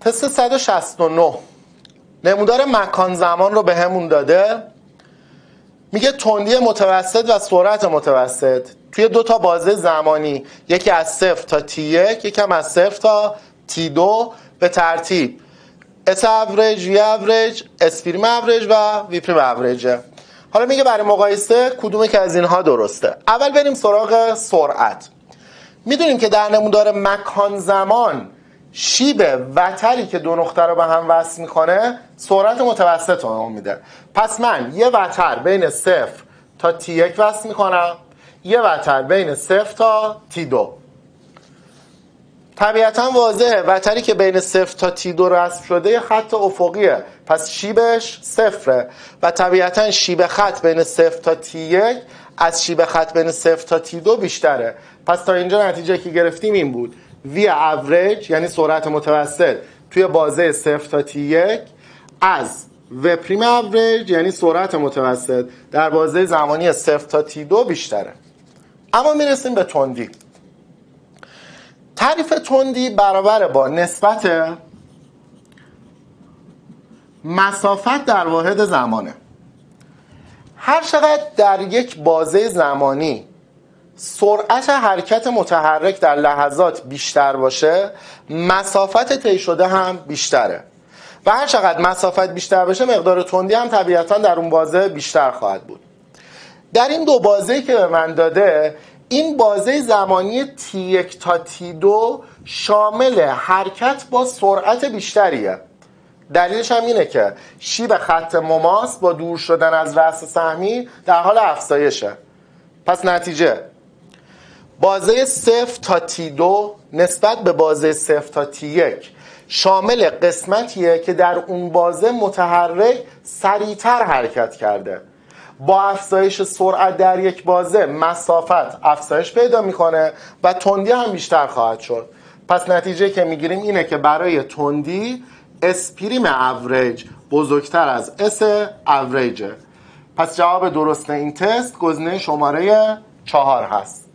تست 169 نمودار مکان زمان رو به همون داده. میگه تندی متوسط و سرعت متوسط توی دو تا بازه زمانی، یکی از 0 تا T1 یکم از 0 تا T2 به ترتیب S average، V average، S prime average و V prime average. حالا میگه برای مقایسه کدومی که از اینها درسته. اول بریم سراغ سرعت. میدونیم که در نمودار مکان زمان شیب وتری که دو نقطه رو به هم وصل میکنه سرعت متوسط رو میده. پس من یه وتر بین 0 تا T1 وصل میکنم، یه وتر بین 0 تا T2. طبیعتا واضحه وتری که بین 0 تا T2 رسم شده یه خط افقیه، پس شیبش 0 و طبیعتا شیب خط بین 0 تا T1 از شیب خط بین 0 تا T2 بیشتره. پس تا اینجا نتیجه که گرفتیم این بود: V average یعنی سرعت متوسط توی بازه 0 تا T1 از V prime average یعنی سرعت متوسط در بازه زمانی 0 تا T2 بیشتره. اما میرسیم به تندی. تعریف تندی برابر با نسبت مسافت در واحد زمانه. هر چقدر در یک بازه زمانی سرعت حرکت متحرک در لحظات بیشتر باشه، مسافت طی شده هم بیشتره و هر چقدر مسافت بیشتر باشه مقدار تندی هم طبیعتا در اون بازه بیشتر خواهد بود. در این دو بازه‌ای که به من داده، این بازه زمانی T1 تا T2 شامل حرکت با سرعت بیشتریه. دلیلش هم اینه که شیب خط مماس با دور شدن از رأس سهمی در حال افزایشه. پس نتیجه بازه 0 تا T2 نسبت به بازه 0 تا T1 شامل قسمتیه که در اون بازه متحرک سریعتر حرکت کرده. با افزایش سرعت در یک بازه مسافت افزایش پیدا میکنه و تندی هم بیشتر خواهد شد. پس نتیجه که میگیریم اینه که برای تندی S prime average بزرگتر از S average. پس جواب درست این تست گزینه شماره 4 هست.